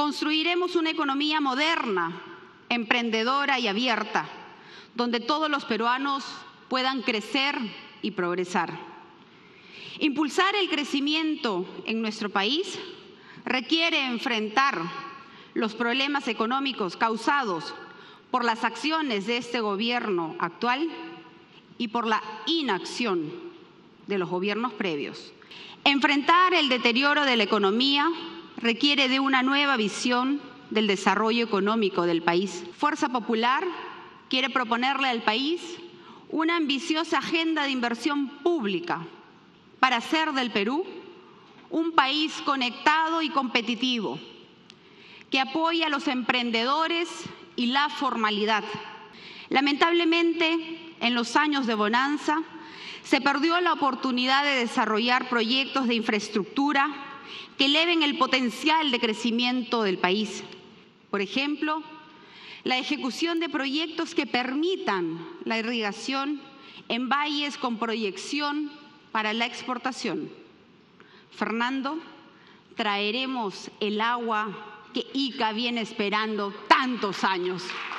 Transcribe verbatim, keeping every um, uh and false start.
Construiremos una economía moderna, emprendedora y abierta, donde todos los peruanos puedan crecer y progresar. Impulsar el crecimiento en nuestro país requiere enfrentar los problemas económicos causados por las acciones de este gobierno actual y por la inacción de los gobiernos previos. Enfrentar el deterioro de la economía requiere de una nueva visión del desarrollo económico del país. Fuerza Popular quiere proponerle al país una ambiciosa agenda de inversión pública para hacer del Perú un país conectado y competitivo, que apoye a los emprendedores y la formalidad. Lamentablemente, en los años de bonanza, se perdió la oportunidad de desarrollar proyectos de infraestructura que eleven el potencial de crecimiento del país. Por ejemplo, la ejecución de proyectos que permitan la irrigación en valles con proyección para la exportación. Fernando, traeremos el agua que Ica viene esperando tantos años.